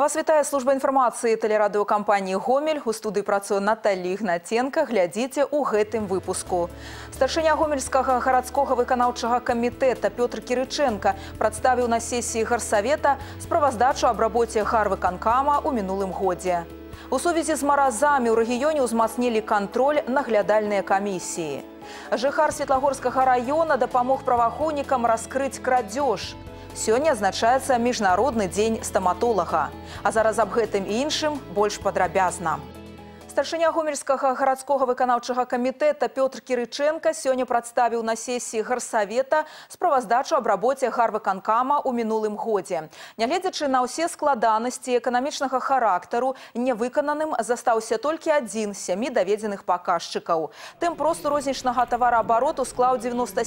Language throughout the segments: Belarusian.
Вас вітае служба інфармацыі тэлерадыёкампаніі «Гомель». У студыі працуе Наталья Ігнатенко. Глядзіце ў гэтым выпуску. Старшыня Гомельскага гарадскога выканаўчага камітэта Пётр Кірыченка прадставіў на сесіі гарсавета справаздачу аб рабоце гарвыканкама ў мінулым годзе. У сувязі з маразамі ў рэгіёне ўзмацнілі кантроль наглядальныя камісіі. Жыхар Светлагорскага района дапамог праваахоўнікам раскрыць крадзеж. Сёння адзначаецца міжнародны дзень стаматолага. А зараз аб гэтым і іншым больш падрабязна. Старшыня Гомельскага гарадскога выканаўчага камітэта Пётр Кірыченка сёння прадставіў на сесіі гарсавета справаздачу аб рабоце гарвыканкама ў мінулым годзе. Нягледзячы на ўсе складанасці эканамічнага характару, невыкананым застаўся толькі адзін з 7 даведзеных паказчыкаў. Тэмп росту рознічнага тавараабароту склаў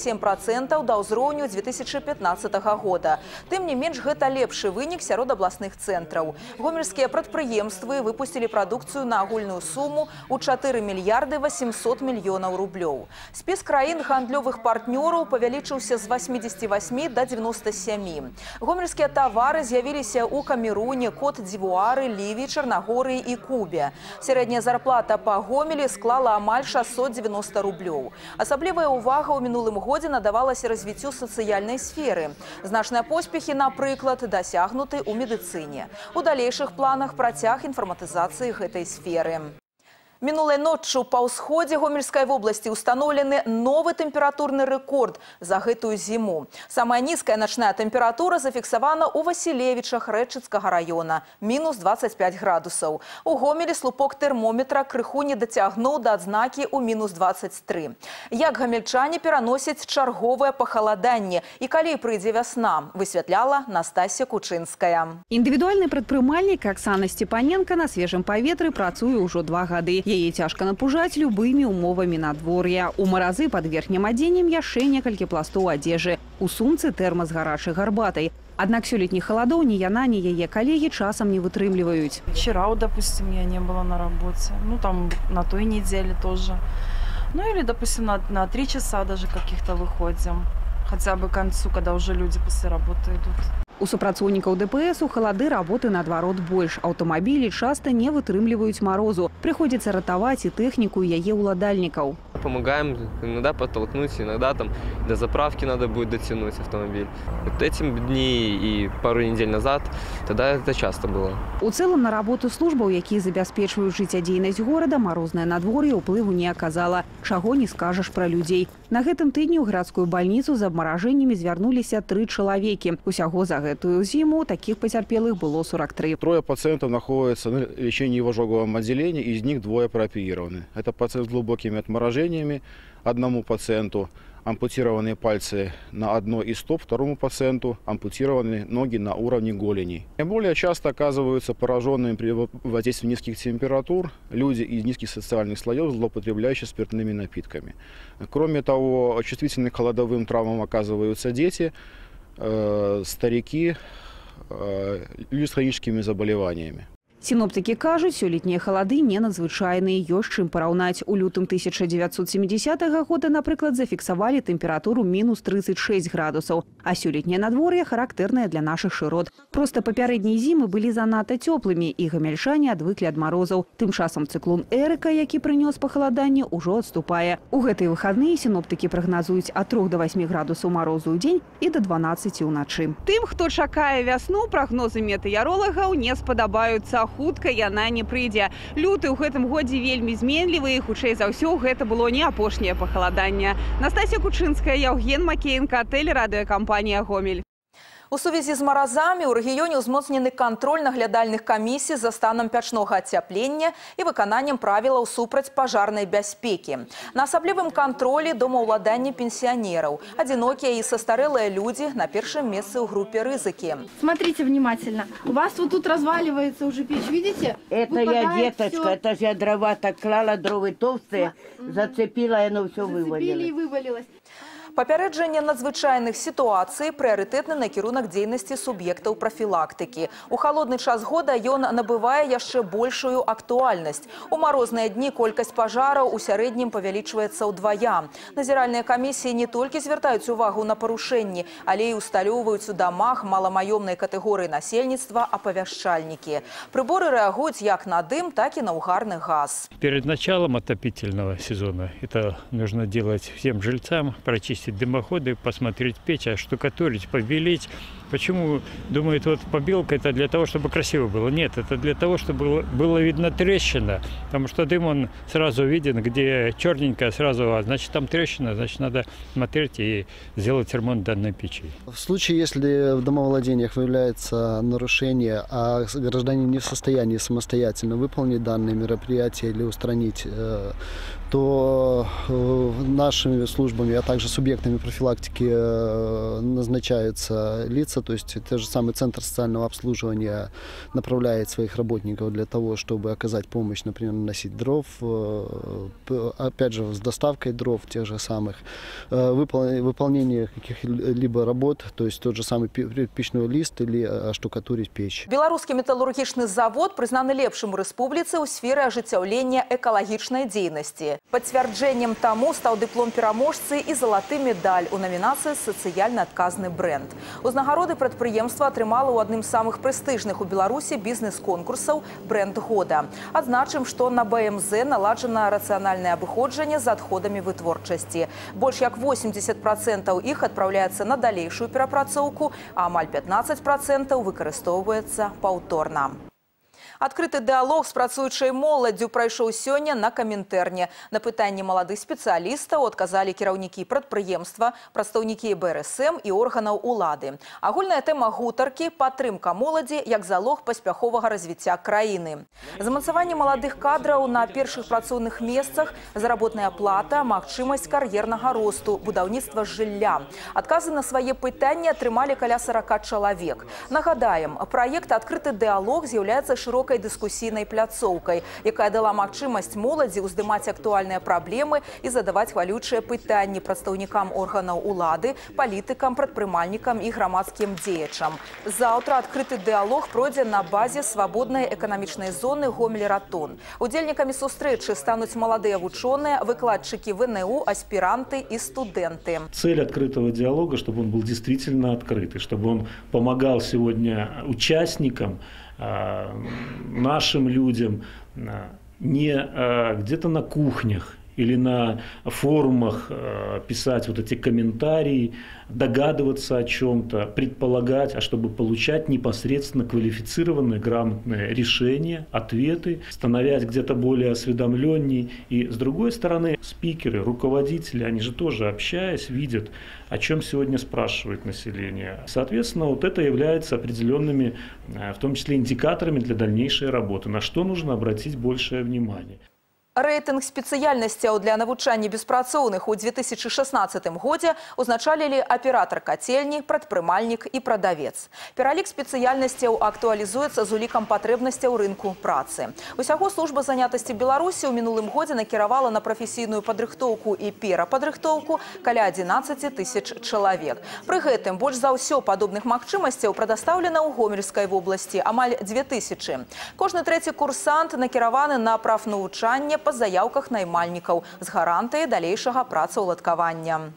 97% да ўзроўню 2015 года. Тым не менш, гэта лепшы вынік сярод абласных цэнтраў. Гомельскія прадпрыемствы выпусцілі прадукцыю на агульную суму у 4 мільярды 800 мільёнаў рублёў. Спіс краін гандлёвых партнёраў павялічыўся з 88 да 97. Гомельскія тавары з'явіліся ў Камеруне, Кот-д'Івуары, Ліві, Чарнагорыі і Кубе. Сярэдняя зарплата па Гомелі склала амаль 690 рублёў. Асаблівая ўвага ў мінулым годзе надавалася развіццю сацыяльнай сферы. Значныя поспехі, напрыклад, дасягнуты ў медыцыне. У далейшых планах працяг інфарматызацыі гэтай сферы. Мінулай ноччу па ўсходзе Гомельскай вобласці ўстаноўлены новы тэмпературны рэкорд за гэтую зіму. Самая нізкая начная тэмпература зафіксавана ў Васілевічах Рэчыцкага района – мінус 25 градусаў. У Гомелі слупок тэрмометра крыху не дацягнуў да адзнакі ў мінус 23. Як гамельчане пераносяць чарговае пахаладанне і калі прыйдзе вясна, высвятляла Настасья Кучынская. Індывідуальны прадпрымальнік Аксана Степаненко на свежым паветры працуе ўжо 2 гады. Яе цяжка напужаць любымі умовамі надвор'я. У маразы пад верхнім адзеннем яшчэ некалькі пластоў адзежы. У сумцы тэрмас гарачай гарбатай. Аднак сёлетніх халадоў ні яна, ні яе калегі часам не вытрымліваюць. Вчера, допустим, я не была на работе. Ну, там на той неделе тоже. Ну, или, допустим, на 3 часа даже каких-то выходим. Хотя бы к концу, когда уже люди после работы идут. У супрацоўнікаў ДПС у халады работы наадварот больш. Аўтамабілі часта не вытрымліваюць марозу. Прыходзіцца ратаваць і тэхніку яе ўладальнікаў. Помогаем иногда подтолкнуть, иногда там до заправки надо будет дотянуть автомобиль. Вот этим дни и пару недель назад тогда это часто было. У цэлым на работу службаў, якія забяспечваюць жыццядзейнасць горада, марознае надвор'е ўплыву не аказала. Чаго не скажаш пра людзей. На гэтым тыдні ў гарадскую бальніцу з абмаражэннямі звярнуліся 3 чалавекі. Усяго за гэтую зіму таких пацярпелых было 43. 3 пациентов находятся на лечении в ожоговом отделении, из них 2 прооперированы. Это пациент с глубокими отморажениями, одному пациенту ампутированные пальцы на одной из стоп, второму пациенту ампутированы ноги на уровне голени. Наиболее часто оказываются пораженными при воздействии низких температур люди из низких социальных слоев, злоупотребляющие спиртными напитками. Кроме того, чувствительны к холодовым травмам оказываются дети, старики, люди с хроническими заболеваниями. Синоптики кажуць, сёлетнія халады не надзвычайныя, ёсць чым параўнаць. У лютым 1970 года, напрыклад, зафіксавалі тэмпературу мінус 36 градусаў. А сёлетняе надвор'е характэрнае для нашых шырот. Проста папярэднія зімы былі занадта цёплымі, і гамельчане адвыклі ад марозаў. Тым часам цыклон Эрыка, які прынёс пахаладанне, ужо адступае. У гэтыя выхадныя сіноптыкі прагназуюць ад 3 до 8 градусаў марозу ў дзень і до 12 ўначы. Тым, хто чакае вясну, прагнозы метэаролагаў не спадабаюцца. Хутка яна не прыйдзе. Люты ў гэтым годзе вельмі зменлівы, і хутчэй за ўсё гэта было не апошняе пахаладанне. Настасья Кучынская, Яўген Макеенка, тэлерадыёкампанія «Гомель». У сувязі з маразамі ў рэгіёне ўзмоцнены кантроль наглядальных камісій за станам пячнога ацяплення і выкананнем правілаў супраць пажарнай бяспекі. На асаблівым кантролі домаўладанне пенсіянераў. Адзінокія і састарэлыя людзі на першым месцы ў групе рызыкі. Смотрите внимательно. У вас вот тут разваливается уже печь, видите? Это я, деточка, это же я дрова так клала, дровы толстые, зацепила, и оно все вывалилось. Зацепили и вывалилось. Папярэджанне надзвычайных сітуацый прыярытэтны накірунак дзейнасці суб'ектаў прафілактыкі. У халодны час года ён набывае яшчэ большую актуальнасць. У марозныя дні колькасць пажараў у сярэднім павялічваецца ўдвая. Назіральныя камісіі не толькі звяртаюць увагу на парушэнні, але і усталёўваюць у дамах маламаёмнай катэгорыі насельніцтва апавяшчальнікі. Прыборы рэагуюць як на дым, так і на угарны газ. Перед началом отопительного сезона это нужно делать всем жильцам, прочистить дымоходы, посмотреть печь, штукатурить, побелить. Почему думают, вот побелка это для того, чтобы красиво было? Нет, это для того, чтобы было видно трещина, потому что дым он сразу виден, где черненькая сразу, значит там трещина, значит надо смотреть и сделать ремонт данной печи. В случае, если в домовладениях выявляется нарушение, а гражданин не в состоянии самостоятельно выполнить данные мероприятия или устранить, то нашими службами, а также субъектами профилактики назначаются лица, то есть тот же самый Центр социального обслуживания направляет своих работников для того, чтобы оказать помощь, например, носить дров, опять же, с доставкой дров тех же самых, выполнение каких-либо работ, то есть тот же самый печной лист или оштукатурить печь. Белорусский металлургичный завод признаны лепшим у республіцы ў сферы ажыццяўлення экалагічнай дзейнасці. Пацвярджэннем таму стаў дыплом пераможцы і залаты медаль у намінацыі «Сацыяльна адказны бренд». Узнагароды прадпрыемства атрымала ў адным з самых прэстыжных у Беларусі бізнес-конкурсаў «Бренд года». Адзначым, што на БМЗ наладжана рацыянальнае абыходжанне з адходамі вытворчасці. Больш як 80% іх адпраўляецца на далейшую перапрацоўку, а амаль 15% выкарыстоўваецца паўторна. Адкрыты дыалог з працуючай моладдзю прайшоў сёння на Камінтэрне. На пытанні маладых спецыялістаў адказалі кіраўнікі прадпрыемства, прадстаўнікі БРСМ і органаў улады. Агульная тэма гутаркі – падтрымка моладзі як залог паспяховага развіцця краіны. Замацаванне маладых кадраў на першых працоўных месцах, заработная плата, магчымасць кар'ернага росту, будаўніцтва жылля. Адказы на свае пытанні атрымалі каля 40 чалавек. Нагадаем, праект «Адкрыты дыалог» з'яўляецца шырокай дыскусійнай пляцоўкай, якая дала магчымасць моладзі ўздымаць актуальныя праблемы і задаваць хвалючыя пытанні прадстаўнікам органаў улады, палітыкам, прадпрымальнікам і грамадскім дзеячам. Заўтра адкрыты дыалог пройдзе на базе свабоднай эканамічнай зоны Гомель-Ратон. Удзельнікамі сустрэчы стануць маладыя вучоныя, выкладчыкі ВНУ, аспиранты и студенты. Цель открытого диалога, чтобы он был действительно открытый, чтобы он помогал сегодня участникам, нашим людям не где-то на кухнях или на форумах писать вот эти комментарии, догадываться о чем-то, предполагать, а чтобы получать непосредственно квалифицированные, грамотные решения, ответы, становясь где-то более осведомленней. И с другой стороны, спикеры, руководители, они же тоже, общаясь, видят, о чем сегодня спрашивает население. Соответственно, вот это является определенными, в том числе, индикаторами для дальнейшей работы, на что нужно обратить большее внимание. Рэйтынг спецыяльнасцяў для навучання беспрацоўных у 2016 годзе узначалілі аператар кацельні, прадпрымальнік і прадавец. Пералік спецыяльнасцяў актуалізуецца з улікам патрэбнасцяў рынку працы. Усяго служба занятасці Беларусі ў мінулым годзе накіравала на прафесійную падрыхтоўку і перападрыхтоўку каля 11 тысяч чалавек. Пры гэтым больш за ўсё падобных магчымасцяў прадастаўлена ў Гомельскай вобласці амаль 2000. Кожны трэці курсант накіраваны на прафнавучанне па заявках наймальнікаў з гарантыяй далейшага працаўладкавання.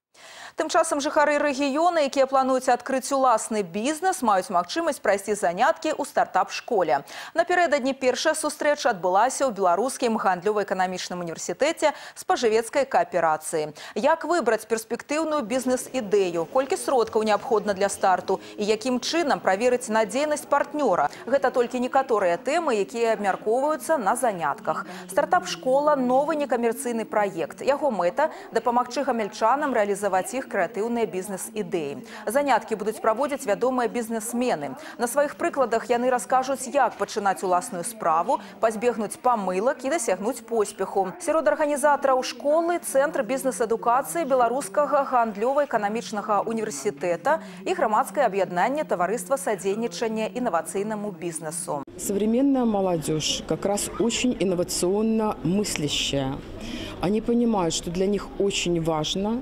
Тым часам жыхары рэгіёна, якія плануюць адкрыць уласны бізнес, маюць магчымасць прайсці заняткі ў стартап-школе. Напярэдадні першая сустрэча адбылася ў Беларускім гандлёва-эканамічным універсітэце спажывецкай кааперацыі. Як выбраць перспектыўную бізнес-ідэю, колькі сродкаў неабходна для старту і якім чынам праверыць надзейнасць партнёра. Гэта толькі некаторыя тэмы, якія абмяркоўваюцца на занятках. Стартап-школа – новы некамерцыйны праект. Яго мэта – дапамагчы гамельчанам рэалізаваць іх крэатыўныя бізнес-ідэі. Заняткі будуць праводзіць вядомыя бізнесмены. На сваіх прыкладах яны раскажуць, як пачынаць уласную справу, пазбегнуць памылак і дасягнуць поспеху. Сярод арганізатараў школы Цэнтр бізнес-адукацыі Беларускага гандлёва-эканамічнага універсітэта і грамадскае аб'яднанне Таварыства садзейнічання інавацыйнаму бізнесу. Современная молодежь как раз очень инновационно мыслящая. Они понимают, что для них очень важно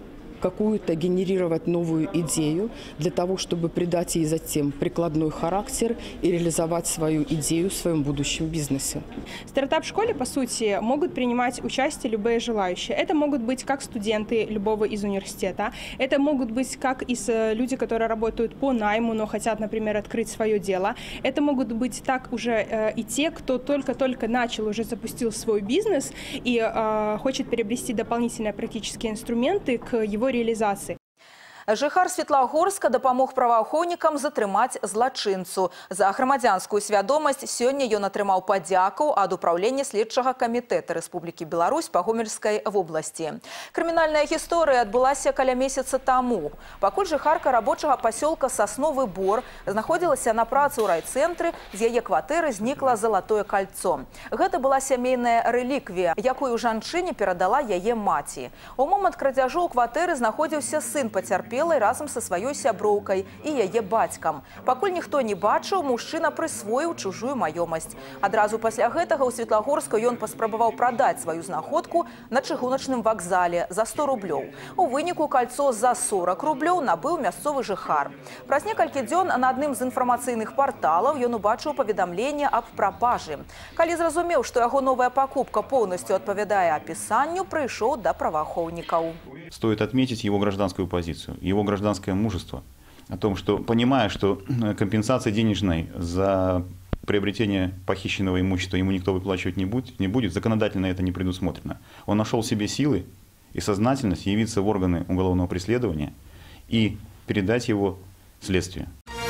какую-то генерировать новую идею для того, чтобы придать ей затем прикладной характер и реализовать свою идею в своем будущем бизнесе. В стартап-школе, по сути, могут принимать участие любые желающие. Это могут быть как студенты любого из университета, это могут быть как люди, которые работают по найму, но хотят, например, открыть свое дело. Это могут быть так уже и те, кто только-только начал, уже запустил свой бизнес и хочет приобрести дополнительные практические инструменты к его реализации. Жыхар Светлагорска дапамог праваахоўнікам затрымаць злачынцу. За грамадзянскую свядомасць сёння ён атрымаў падзяку ад управлення следчага камітэта Рэспублікі Беларусь па Гомельскай вобласці. Крымінальная гісторыя адбылася каля месяца таму. Пакуль жыхарка рабочага пасёлка Сасновы Бор знаходзілася на працы ў райцэнтры, з яе кватэры знікла залатое кольцо. Гэта была сямейная рэліквія, якую жанчыне перадала яе маці. У момант крадзяжу ў кватэры знаходзіўся сын пацярпелай разом со сваёй сяброўкай і яе бацькам. Пакуль ніхто не бачыў, мужчына прысвоіў чужую маёмасць. Адразу пасля гэтага ў Светлагорску ён паспрабаваў прадаць сваю знаходку на чыгуначным вакзале за 100 рублёў. У выніку кольцо за 40 рублёў набыў мясцовы жыхар. Праз некалькі дзён на адным з інфармацыйных парталаў ён убачыў паведамленне аб прапажы. Калі зразумеў, што яго новая пакупка поўнасцю адпавядае апісанню, прыйшоў да праваахоўнікаў. Стоит отметить его гражданскую позицию, его гражданское мужество. О том, что, понимая, что компенсации денежной за приобретение похищенного имущества ему никто выплачивать не будет, законодательно это не предусмотрено. Он нашел в себе силы и сознательность явиться в органы уголовного преследования и передать его следствию.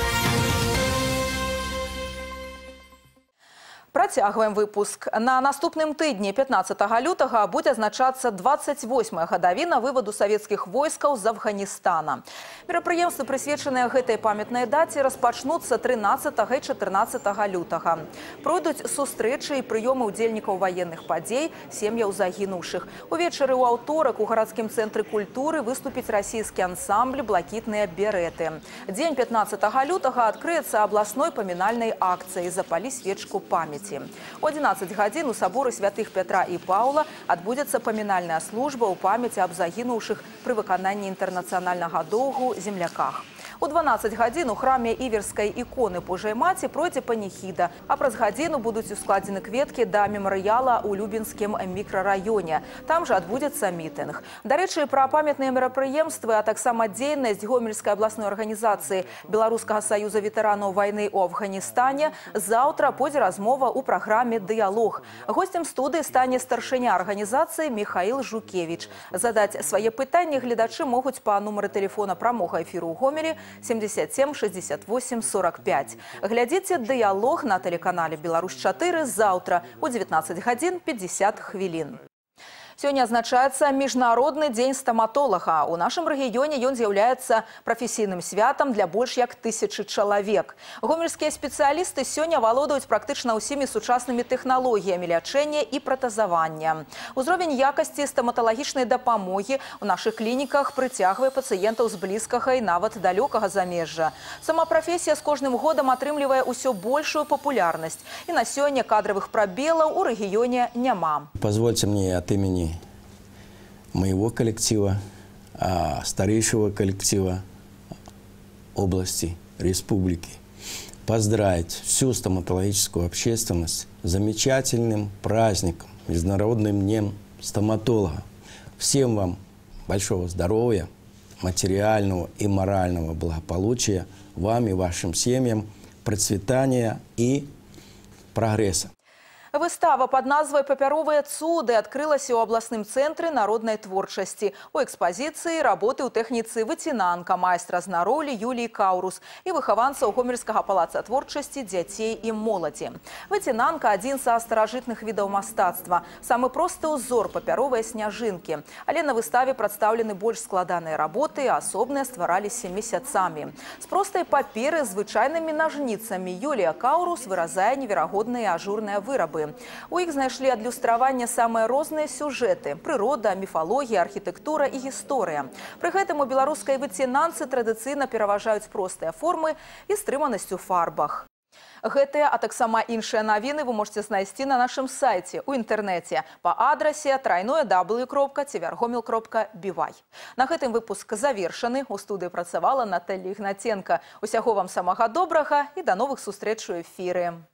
Працягваем выпуск. На наступным тыдні 15 лютага будзе адзначацца 28-я гадавіна вываду савецкіх войскаў з Афганістана. Мерапрыемствы, прысвечаныя гэтай памятнай даце, распачнуцца 13 і 14 лютага. Пройдуць сустрэчы і прыёмы ўдзельнікаў ваенных падзей, сем'яў загінуўшых. Увечары ў аўторак у гарадскім цэнтры культуры выступіць расійскі ансамбль «Блакітныя береты». Дзень 15 лютага адкрыецца абласной памінальнай акцыяй «Запалі свечку памяці». У 11 гадзін у саборы святых Петра і Паўла адбудзецца памінальная служба ў памяці аб загінуўшых пры выкананні інтэрнацыянальнага доўгу земляках. У 12 гадзін у храме Іверскай іконы Божай Маці пройдзе паніхіда, а праз гадзіну будуць ускладзены кветкі да мемарыяла ў Любінскім мікрараёне. Там жа адбудзецца мітынг. Дарэчы, пра памятныя мерапрыемствы, а таксама дзейнасць Гомельскай абласной арганізацыі Беларускага саюза ветэранаў вайны ў Афганістане заўтра пойдзе размова ў праграме «Дыялог». Госцем студыі стане старшыня арганізацыі Михаил Жукевич. Задаць свае пытанні гледачы могуць па нумары тэлефона прамога эфіру ў Гомелі 77 68 45. Глядзіце «Дыялог» на тэлеканале «Беларусь-4» заўтра у 19 гадзін 50 хвілін. Сёння адзначаецца міжнародны дзень стаматолага. У нашым рэгіёне ён з'яўляецца прафесійным святам для больш як 1000 чалавек. Гомельскія спецыялісты сёння валодаюць практычна ўсімі сучаснымі тэхналогіямі лячэння і пратазавання. Узровень якасці стаматалагічнай дапамогі ў нашых клініках прыцягвае пацыентаў з блізкага і нават далёкага замежжа. Сама прафесія з кожным годам атрымлівае ўсё большую папулярнасць. І на сёння кадравых прабелаў у рэгіёне няма. Позвольте мне от имени моего коллектива, старейшего коллектива области, республики, поздравить всю стоматологическую общественность с замечательным праздником, Международным днем стоматолога. Всем вам большого здоровья, материального и морального благополучия, вам и вашим семьям, процветания и прогресса. Выстава под назвай «Папяровыя цуды» адкрылася ў абласным цэнтры народнай творчасці. У экспазіцыі работы ў тэхніцы выцінанка майстра знароўлі Юліі Каўрус і выхаванцаў Гомельскага палаца творчасці дзяцей і моладзі. Выцінанка – адзін са старажытных відаў мастацтва. Самы просты ўзор – папяровыя сняжынкі. Але на выставе прадстаўлены больш складаныя работы, а асобныя ствараліся месяцамі. З простай паперы з звычайнымі нажніцамі Юлія Каўрус выразае неверагодныя ажурныя вырабы. У іх знайшлі адлюстравання самыя розныя сюжэты – прырода, міфалогія, архітэктура і гісторыя. Пры гэтым у беларускай выцінанцы традыцыйна пераважаюць простыя формы і стрыманасць у фарбах. Гэтыя, а таксама іншыя навіны вы можете знайсці на нашым сайце у інтэрнэце па адрасе www.tvrgomel.by. На гэтым выпуск завершаны. У студыі працавала Наталья Ігнаценка. Усяго вам самага добрага і да новых сустрэч у эфіры.